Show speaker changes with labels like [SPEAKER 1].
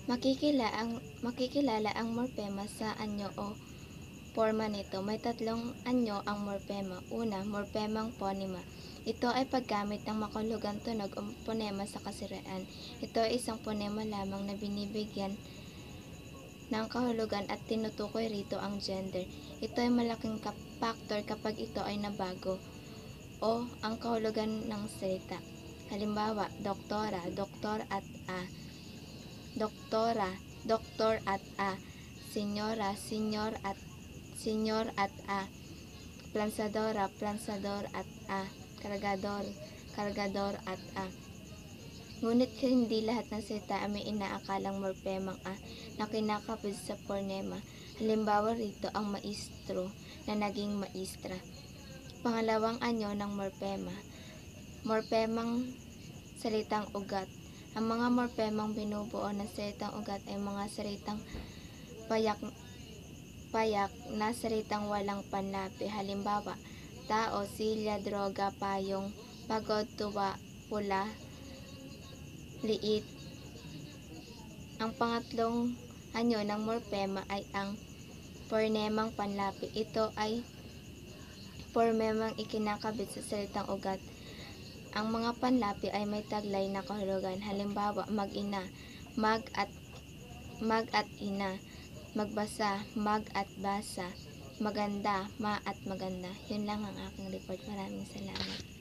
[SPEAKER 1] Makikilala ang morpema sa anyo o forma nito. May tatlong anyo ang morpema. Una, morpemang ponema. Ito ay paggamit ng makahulugang tunog o ponema sa kasiraan. Ito ay isang ponema lamang na binibigyan ng kahulugan at tinutukoy rito ang gender. Ito ay malaking factor kapag ito ay nabago o ang kahulugan ng salita. Halimbawa, doktora, doktor at a. Doktora, doktor at a. Senyora, senyor at a. Plansadora, plansador at a. Kargador, kargador at a. Ngunit hindi lahat ng salita ay may inaakalang morpemang a na kinakabit sa ponema. Halimbawa rito ang maestro na naging maestra. Pangalawang anyo ng morpema. Morpemang salitang ugat. Ang mga morpemang binubuo ng salitang ugat ay mga salitang payak na salitang walang panlapi. Halimbawa, tao, silya, droga, payong, pagod, tuwa, pula, liit. Ang pangatlong anyo ng morpema ay ang pornemang panlapi. Ito ay pornemang ikinakabit sa salitang ugat. Ang mga panlapi ay may taglay na kahulugan. Halimbawa, mag-ina, mag at ina, magbasa, mag at basa, maganda, ma at maganda. Yun lang ang aking report. Maraming salamat.